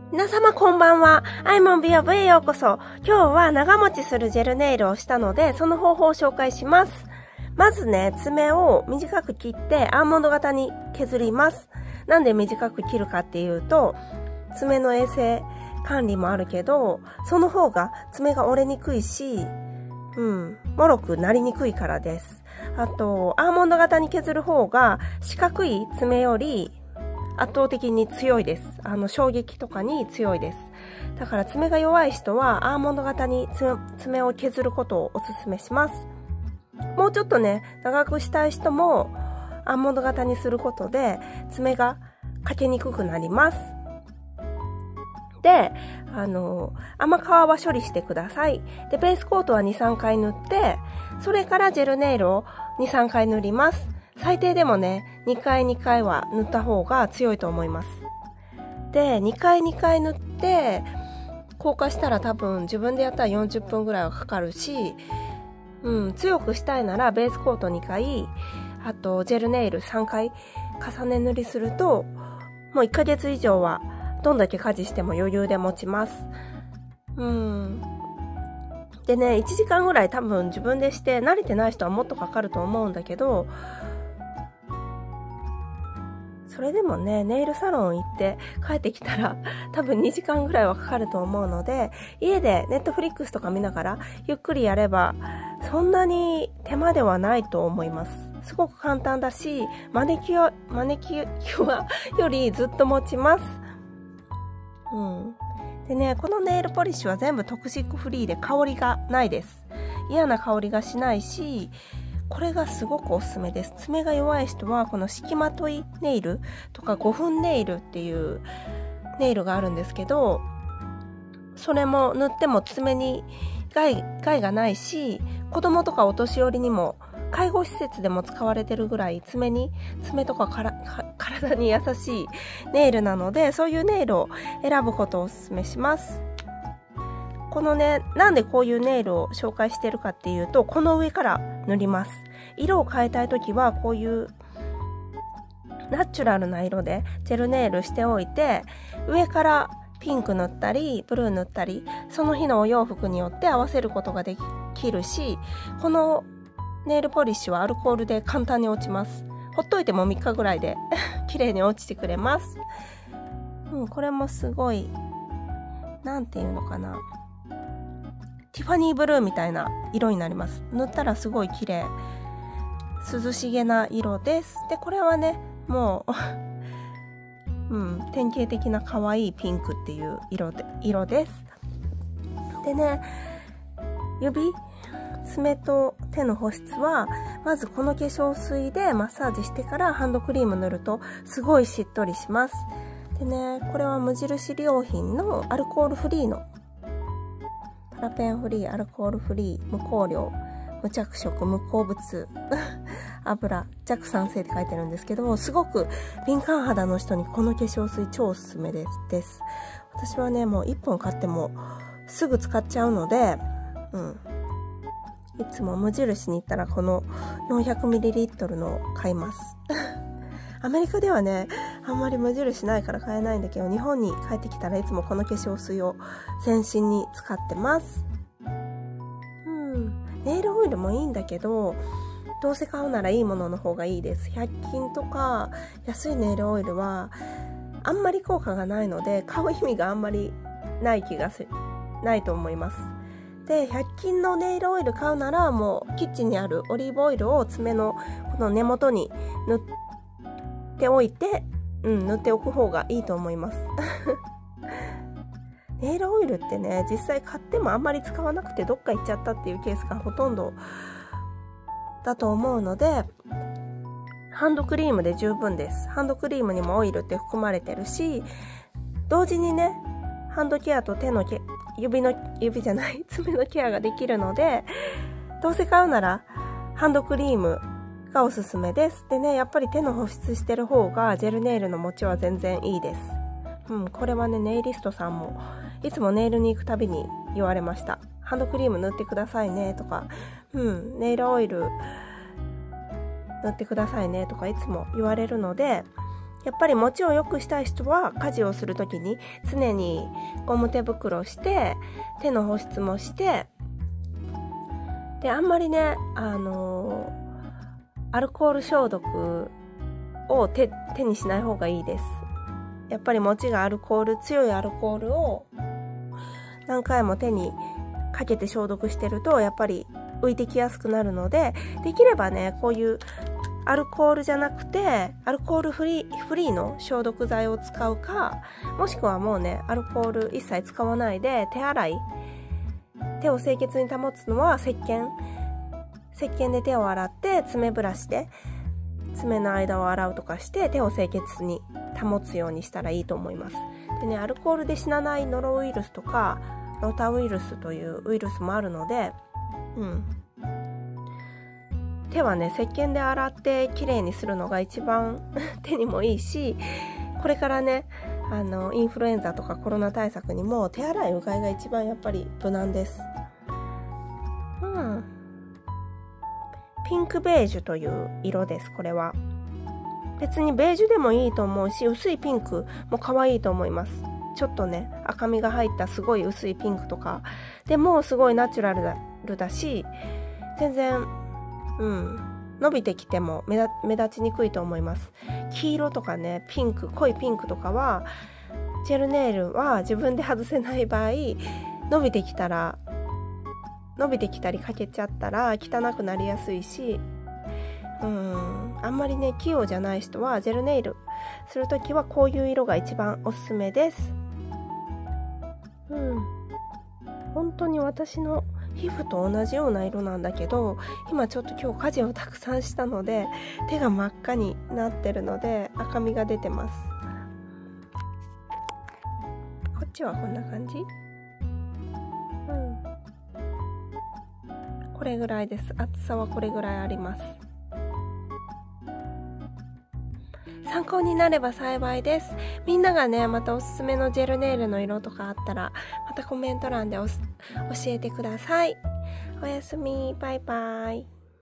皆様こんばんは。アイモン美容部へようこそ。今日は長持ちするジェルネイルをしたので、その方法を紹介します。まずね、爪を短く切ってアーモンド型に削ります。なんで短く切るかっていうと、爪の衛生管理もあるけど、その方が爪が折れにくいし、もろくなりにくいからです。あと、アーモンド型に削る方が四角い爪より圧倒的に強いです。衝撃とかに強いです。だから爪が弱い人はアーモンド型に爪を削ることをおすすめします。もうちょっとね、長くしたい人もアーモンド型にすることで爪がかけにくくなります。で、甘皮は処理してください。で、ベースコートは2、3回塗って、それからジェルネイルを2、3回塗ります。最低でもね、2回は塗った方が強いと思います。で、2回塗って、硬化したら多分自分でやったら40分ぐらいはかかるし、強くしたいならベースコート2回、あとジェルネイル3回重ね塗りすると、もう1ヶ月以上はどんだけ家事しても余裕で持ちます。でね、1時間ぐらい多分自分でして慣れてない人はもっとかかると思うんだけど、それでもね、ネイルサロン行って帰ってきたら多分2時間ぐらいはかかると思うので、家でネットフリックスとか見ながらゆっくりやればそんなに手間ではないと思います。すごく簡単だし、マニキュアよりずっと持ちます。でね、このネイルポリッシュは全部トクシックフリーで香りがないです。嫌な香りがしないし、これがすごくおすすめです。爪が弱い人はこの敷きまといネイルとか5分ネイルっていうネイルがあるんですけど、それも塗っても爪に害がないし、子供とかお年寄りにも介護施設でも使われてるぐらい爪とか体に優しいネイルなので、そういうネイルを選ぶことをおすすめします。このね、なんでこういうネイルを紹介してるかっていうと、この上から塗ります。色を変えたいときはこういうナチュラルな色でジェルネイルしておいて、上からピンク塗ったりブルー塗ったり、その日のお洋服によって合わせることができるし、このネイルポリッシュはアルコールで簡単に落ちます。ほっといても3日ぐらいで綺麗に落ちてくれます。これもすごい、なんていうのかな、ティファニーブルーみたいな色になります。塗ったらすごい綺麗、涼しげな色です。で、これはね、もう典型的な可愛いピンクっていう色です。でね、爪と手の保湿はまずこの化粧水でマッサージしてからハンドクリーム塗るとすごいしっとりします。でね、これは無印良品のアルコールフリーのパラペンフリー、アルコールフリー、無香料、無着色、無鉱物油、弱酸性って書いてるんですけど、すごく敏感肌の人にこの化粧水超おすすめです。私はね、もう1本買ってもすぐ使っちゃうので、いつも無印に行ったらこの 400ml の買いますアメリカではね、あんまり無印ないから買えないんだけど、日本に帰ってきたらいつもこの化粧水を全身に使ってます。ネイルオイルもいいんだけど、どうせ買うならいいものの方がいいです。100均とか安いネイルオイルはあんまり効果がないので、買う意味があんまりないと思います。で、100均のネイルオイル買うなら、もうキッチンにあるオリーブオイルを爪のこの根元に塗っておいて、塗っておく方がいいと思いますネイルオイルってね、実際買ってもあんまり使わなくてどっか行っちゃったっていうケースがほとんどだと思うので、ハンドクリームで十分です。ハンドクリームにもオイルって含まれてるし、同時にね、ハンドケアと爪のケアができるので、どうせ買うならハンドクリームがおすすめです。でね、やっぱり手の保湿してる方がジェルネイルの持ちは全然いいです。これはね、ネイリストさんもいつもネイルに行くたびに言われました。ハンドクリーム塗ってくださいねとか、ネイルオイル塗ってくださいねとかいつも言われるので、 やっぱり持ちを良くしたい人は家事をするときに常にゴム手袋をして手の保湿もして、であんまりねアルコール消毒を手にしない方がいいです。やっぱり餅が強いアルコールを何回も手にかけて消毒してるとやっぱり浮いてきやすくなるので、できればねこういうアルコールじゃなくてアルコールフリーの消毒剤を使うか、もしくはもうねアルコール一切使わないで手を清潔に保つのは石鹸で手を洗って爪ブラシで爪の間を洗うとかして手を清潔に保つようにしたらいいと思います。でね、アルコールで死なないノロウイルスとかロタウイルスというウイルスもあるので、手はね石鹸で洗ってきれいにするのが一番手にもいいし、これからねインフルエンザとかコロナ対策にも手洗いうがいが一番やっぱり無難です。ピンクベージュという色です。これは別にベージュでもいいと思うし、薄いピンクも可愛いと思います。ちょっとね赤みが入ったすごい薄いピンクとかでもすごいナチュラルだし、全然伸びてきても目立ちにくいと思います。黄色とかね濃いピンクとかはジェルネイルは自分で外せない場合、伸びてきたりかけちゃったら汚くなりやすいし、あんまりね器用じゃない人はジェルネイルするときはこういう色が一番おすすめです。本当に私の皮膚と同じような色なんだけど、今ちょっと今日家事をたくさんしたので手が真っ赤になってるので赤みが出てます。こっちはこんな感じ。これぐらいです。厚さはこれぐらいあります。参考になれば幸いです。みんながねまたおすすめのジェルネイルの色とかあったらまたコメント欄で教えてください。おやすみ、バイバイ。